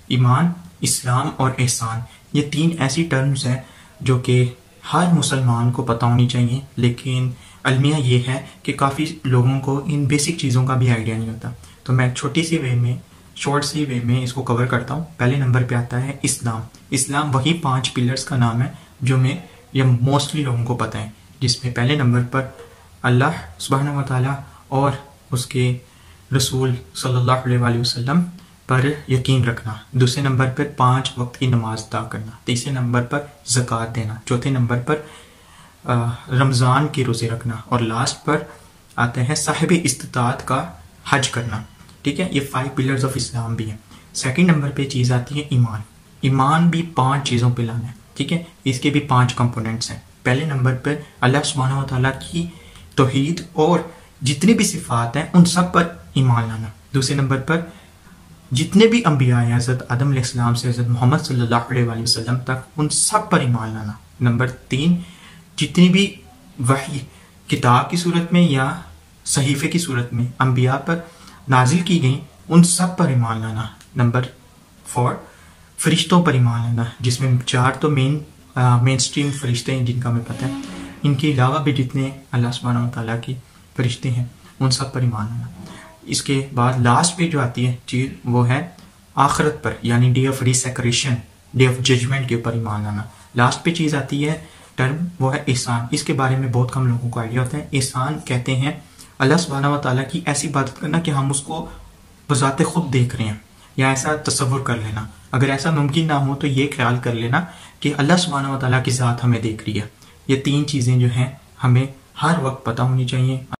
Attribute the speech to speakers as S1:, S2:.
S1: ईमान, इस्लाम और एहसान, ये तीन ऐसी टर्म्स हैं जो कि हर मुसलमान को पता होनी चाहिए, लेकिन अलमिया ये है कि काफ़ी लोगों को इन बेसिक चीज़ों का भी आइडिया नहीं होता। तो मैं छोटी सी वे में, शॉर्ट सी वे में इसको कवर करता हूँ। पहले नंबर पे आता है इस्लाम। इस्लाम वही 5 पिलर्स का नाम है जो मैं या मोस्टली लोगों को पता है, जिसमें पहले नंबर पर अल्लाह सुब्हानहू व तआला और उसके रसूल सल्लल्लाहु अलैहि वसल्लम पर यकीन रखना, दूसरे नंबर पर 5 वक्त की नमाज अदा करना, तीसरे नंबर पर ज़कात देना, चौथे नंबर पर रमज़ान के रोज़े रखना, और लास्ट पर आते हैं साहिब इस्तिताअत का हज करना। ठीक है, ये 5 पिलर्स ऑफ इस्लाम भी हैं। सेकंड नंबर पे चीज़ आती है ईमान। ईमान भी 5 चीज़ों पे लाना है। ठीक है, इसके भी 5 कंपोनेंट्स हैं। पहले नंबर पर अल्लाह सुब्हानहू व तआला की तौहीद और जितनी भी सिफात हैं उन सब पर ईमान लाना। दूसरे नंबर पर जितने भी अम्बिया हैं हज़रत आदम अलैहिस्सलाम से हज़रत मोहम्मद सल्लल्लाहु अलैहि वसल्लम तक, उन सब पर ईमान लाना। नंबर 3, जितनी भी वही किताब की सूरत में या सहीफ़े की सूरत में अम्बिया पर नाजिल की गई, उन सब पर ईमान लाना। नंबर 4, फरिश्तों पर ईमान लाना, जिसमें 4 तो मेन स्ट्रीम फरिश्ते हैं जिनका हमें पता है। इनके अलावा भी जितने अल्लाह सुब्हानहू व तआला के फरिश्ते हैं उन सब पर ईमान लाना। इसके बाद लास्ट पे जो आती है चीज़ वो है आखिरत पर, यानी day of resurrection, day of judgment के ऊपर ईमान लाना। लास्ट पे चीज़ आती है टर्म, वो है एहसान। इसके बारे में बहुत कम लोगों को आइडिया होता है। एहसान कहते हैं अल्लाह सुब्हानहू व तआला की ऐसी इबादत करना कि हम उसको बज़ाते खुद देख रहे हैं, या ऐसा तसव्वुर कर लेना। अगर ऐसा मुमकिन ना हो तो ये ख्याल कर लेना कि अल्लाह सुब्हानहू व तआला की ज़ात हमें देख रही है। ये 3 चीज़ें जो हैं हमें हर वक्त पता होनी चाहिए।